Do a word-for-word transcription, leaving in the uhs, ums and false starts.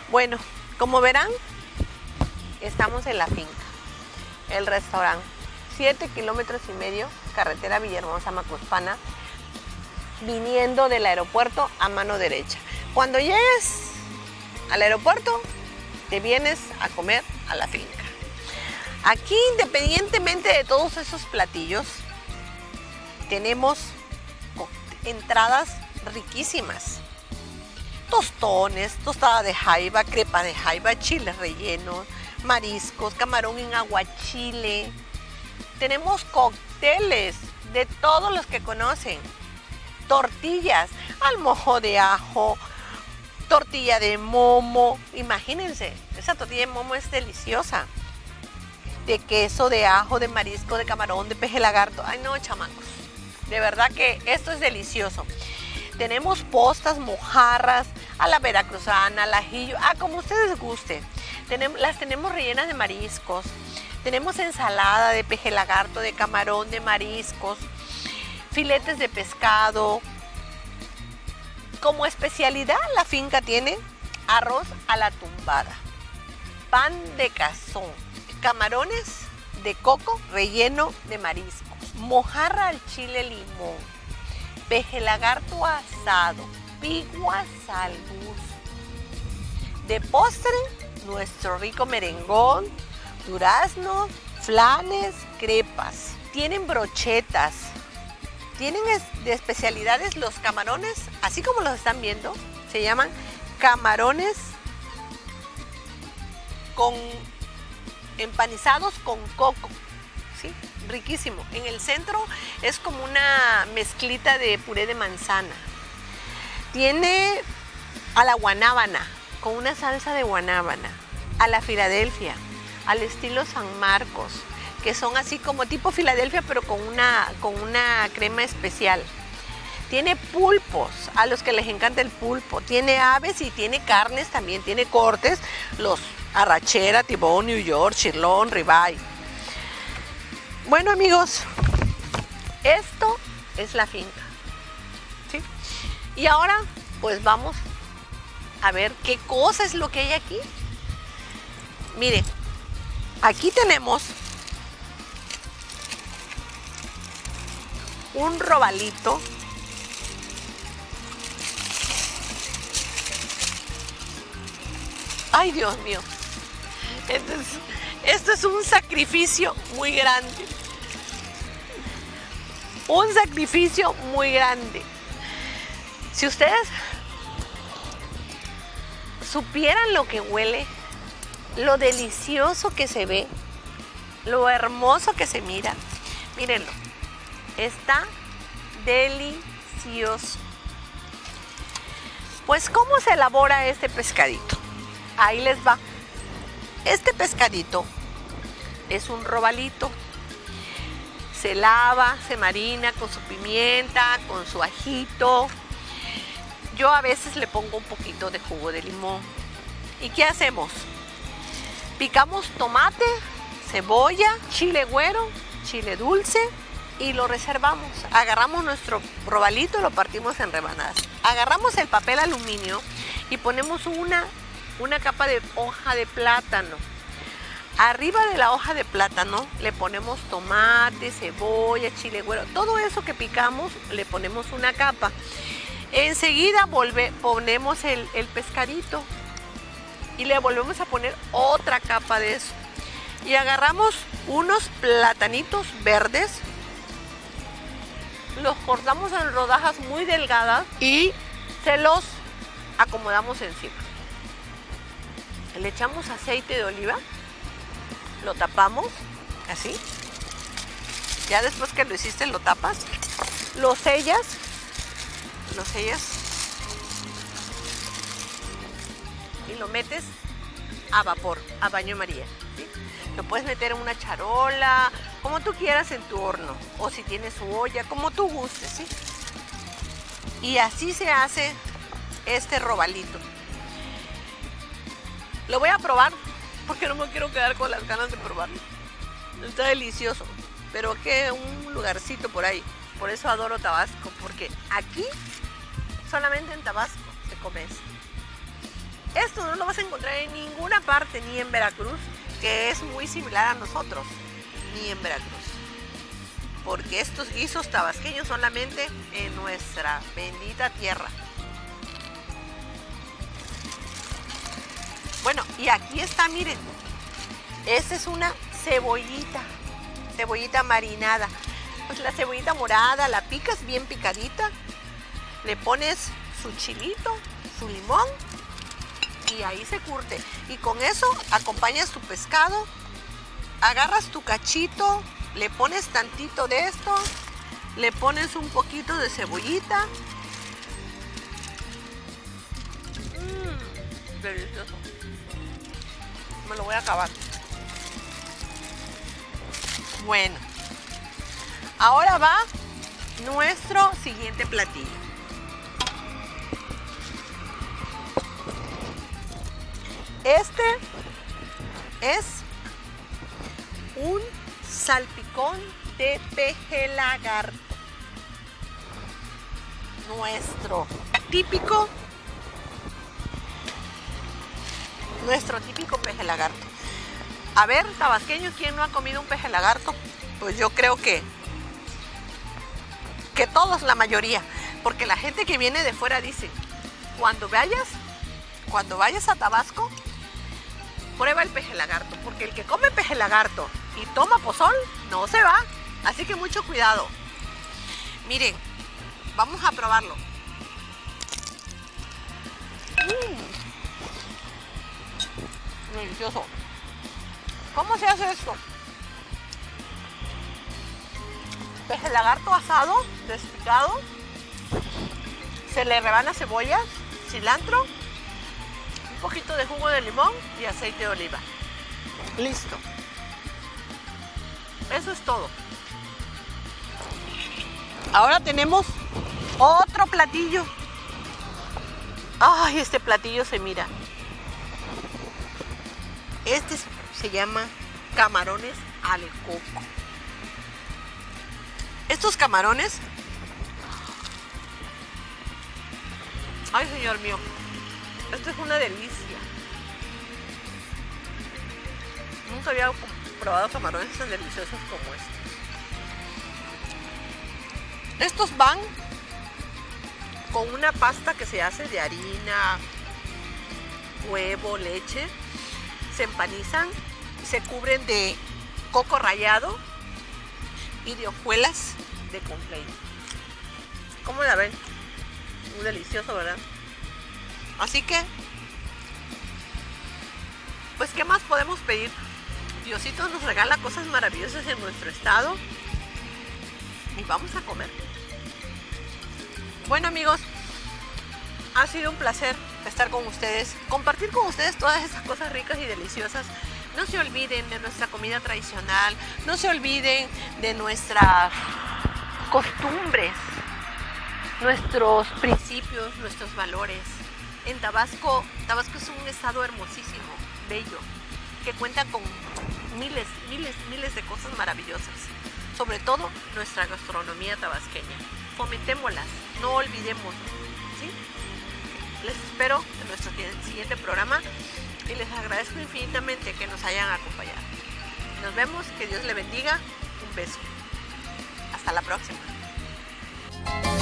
Bueno, como verán, estamos en la finca, el restaurante, siete kilómetros y medio, carretera Villahermosa Macuspana, viniendo del aeropuerto a mano derecha. Cuando llegues al aeropuerto, te vienes a comer a la finca. Aquí, independientemente de todos esos platillos, tenemos entradas riquísimas. Tostones, tostada de jaiba, crepa de jaiba, chiles rellenos, mariscos, camarón en aguachile. Tenemos cócteles de todos los que conocen. Tortillas al mojo de ajo, tortilla de momo. Imagínense, esa tortilla de momo es deliciosa. De queso, de ajo, de marisco, de camarón, de peje lagarto. Ay no, chamacos. De verdad que esto es delicioso. Tenemos postas, mojarras, a la veracruzana, al ajillo, ah, como ustedes gusten. Tenemos, las tenemos rellenas de mariscos. Tenemos ensalada de peje lagarto, de camarón, de mariscos, filetes de pescado. Como especialidad, la finca tiene arroz a la tumbada, pan de cazón, camarones de coco relleno de mariscos, mojarra al chile limón, peje lagarto asado, piguas al gusto. De postre, nuestro rico merengón, durazno, flanes, crepas. Tienen brochetas. Tienen de especialidades los camarones, así como los están viendo, se llaman camarones con empanizados con coco, ¿sí? Riquísimo. En el centro es como una mezclita de puré de manzana. Tiene a la guanábana, con una salsa de guanábana, a la Filadelfia, al estilo San Marcos, que son así como tipo Filadelfia, pero con una, con una crema especial. Tiene pulpos, a los que les encanta el pulpo. Tiene aves y tiene carnes también, tiene cortes, los arrachera, tibón, New York, sirloin, ribeye. Bueno, amigos, esto es la finca, ¿sí? Y ahora, pues vamos a ver qué cosa es lo que hay aquí. Mire, aquí tenemos un robalito. Ay, Dios mío. Esto es, esto es un sacrificio muy grande. Un sacrificio muy grande. Si ustedes supieran lo que huele, lo delicioso que se ve, lo hermoso que se mira, mírenlo. Está delicioso. Pues, ¿cómo se elabora este pescadito? Ahí les va. Este pescadito es un robalito. Se lava, se marina con su pimienta, con su ajito. Yo a veces le pongo un poquito de jugo de limón. ¿Y qué hacemos? Picamos tomate, cebolla, chile güero, chile dulce y lo reservamos. Agarramos nuestro robalito y lo partimos en rebanadas. Agarramos el papel aluminio y ponemos una, una capa de hoja de plátano. Arriba de la hoja de plátano le ponemos tomate, cebolla, chile güero. Todo eso que picamos le ponemos una capa. Enseguida volve, ponemos el, el pescadito y le volvemos a poner otra capa de eso. Y agarramos unos platanitos verdes, los cortamos en rodajas muy delgadas y se los acomodamos encima. Le echamos aceite de oliva, lo tapamos así. Ya después que lo hiciste lo tapas, lo sellas, lo sellas y lo metes a vapor, a baño María, ¿sí? Lo puedes meter en una charola, como tú quieras en tu horno, o si tienes su olla, como tú gustes, ¿sí? Y así se hace este robalito. Lo voy a probar porque no me quiero quedar con las ganas de probarlo. Está delicioso, pero que un lugarcito por ahí. Por eso adoro Tabasco, porque aquí solamente en Tabasco se come esto. esto no lo vas a encontrar en ninguna parte, ni en Veracruz, que es muy similar a nosotros, ni en Veracruz. Porque estos guisos tabasqueños solamente en nuestra bendita tierra. Bueno, y aquí está, miren, esta es una cebollita, cebollita marinada. Pues la cebollita morada, la picas bien picadita, le pones su chilito, su limón y ahí se curte. Y con eso acompañas tu pescado, agarras tu cachito, le pones tantito de esto, le pones un poquito de cebollita. Mmm, delicioso. Me lo voy a acabar. Bueno, ahora va nuestro siguiente platillo. Este es un salpicón de peje lagarto. Nuestro típico, nuestro típico peje lagarto. A ver, tabasqueños, ¿quién no ha comido un peje lagarto? Pues yo creo que que todos, la mayoría, porque la gente que viene de fuera dice, cuando vayas, cuando vayas a Tabasco, prueba el peje lagarto, porque el que come peje lagarto y toma pozol, no se va, así que mucho cuidado. Miren, vamos a probarlo. Mm. Delicioso. ¿Cómo se hace esto? Peje lagarto asado, despicado, se le rebana cebolla, cilantro, un poquito de jugo de limón y aceite de oliva. Listo. Eso es todo. Ahora tenemos otro platillo. Ay, este platillo se mira. Este se llama camarones al coco. Estos camarones, ay señor mío, esto es una delicia. Nunca había probado camarones tan deliciosos como estos. Estos van con una pasta que se hace de harina, huevo, leche, se empanizan, se cubren de coco rallado y de hojuelas de conflay. ¿Cómo la ven? Muy delicioso, ¿verdad? Así que, pues, ¿qué más podemos pedir? Diosito nos regala cosas maravillosas en nuestro estado y vamos a comer. Bueno, amigos, ha sido un placer estar con ustedes, compartir con ustedes todas estas cosas ricas y deliciosas. No se olviden de nuestra comida tradicional, no se olviden de nuestras costumbres, nuestros principios, nuestros valores. En Tabasco, Tabasco es un estado hermosísimo, bello, que cuenta con miles, miles, miles de cosas maravillosas. Sobre todo nuestra gastronomía tabasqueña. Fomentémoslas, no olvidemos, ¿sí? Les espero en nuestro siguiente programa y les agradezco infinitamente que nos hayan acompañado. Nos vemos, que Dios le bendiga, un beso. Hasta la próxima.